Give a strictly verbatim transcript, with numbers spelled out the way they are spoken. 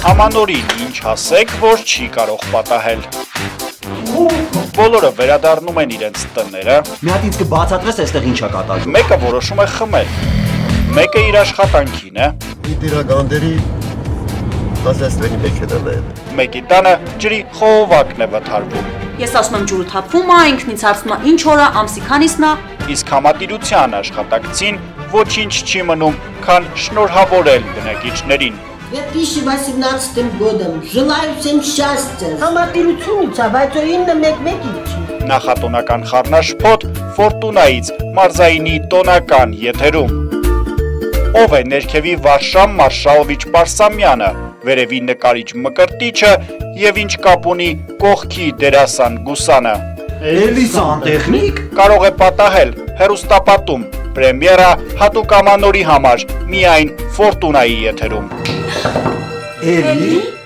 Ամանորին ինչ ասեք, որ չի կարող պատահել։ Բոլորը վերադառնում են իրենց տները։ Մի հատ ինձ կբացատրես այստեղ ինչա կատարվում։ Մեկը որոշում է խմել, մեկը իր աշխատանքին է։ Իդիրագանդերի դասեստվերի մեջ է դել։ Մեկի տանը ջրի խողովակն է վթարվում։ Ես ասում եմ ջուրը թափվում է, ինքն ինձ հարցնում է ինչ օր է, ամսի քանիսն է։ Իսկ համատիրության աշխատակցին ոչինչ չի մնում, քան շնորհավորել բնակիչներին։ две тысячи восемнадцатым годом. Желаю всем счастья. Համատիրությունից է, բայց ինը մեկ-մեկ չի։ Նախատոնական խառնաշփոթ Ֆորտունայից մարզայինի տոնական եթերում։ Ով է ներքևի Վարշամ Մարշալովիչ Պարսամյանը, վերևի նկարիչ Մկրտիչը եւ ինչ կապ ունի կողքի դերասան Գուսանը։ Էլի սանտեխնիկ։ Կարող է պատահել հեռուստապատում, պրեմիերա հատուկ ամանորի համար, միայն Ֆորտունայի եթերում։ Էլի